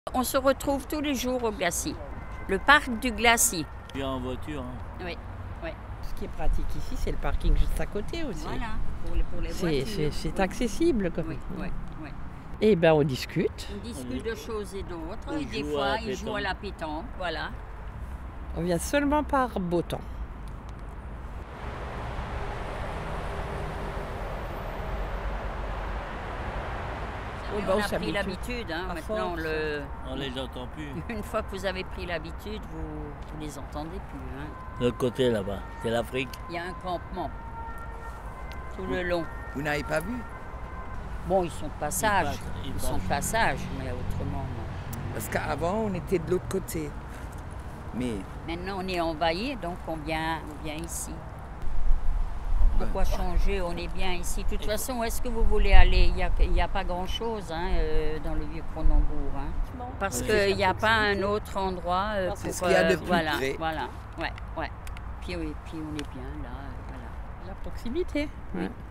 On se retrouve tous les jours au glacis, le parc du glacis. Bien en voiture. Hein. Oui, oui. Ce qui est pratique ici, c'est le parking juste à côté aussi. Voilà, pour les voitures. C'est accessible. Comme Oui, oui, oui. Et bien on discute. On discute de choses et d'autres. On Et des joue fois, à la ils jouent à la pétanque. Voilà. On vient seulement par beau temps. Oui, bah, on on a pris s'habitue. l'habitude. Hein. À Maintenant, force. On les entend plus. une fois que vous avez pris l'habitude, vous ne les entendez plus. Hein. De l'autre côté là-bas, c'est l'Afrique. Il y a un campement tout le long. Vous n'avez pas vu? Bon, ils sont de passage. Ils Ils sont de passent. passage, mais autrement, non. Parce qu'avant, on était de l'autre côté. Mais Maintenant, on est envahi, donc on vient ici. Pourquoi changer? On est bien ici. De toute façon, où est-ce que vous voulez aller? Il n'y a pas grand-chose hein, dans le vieux Cronenbourg. Hein, parce Oui. qu'il n'y a pas un autre endroit c'est pour... ce qu'il y a de plus voilà, près. voilà, ouais, ouais. Puis, oui, puis on est bien là, voilà. La proximité. Oui. Ouais.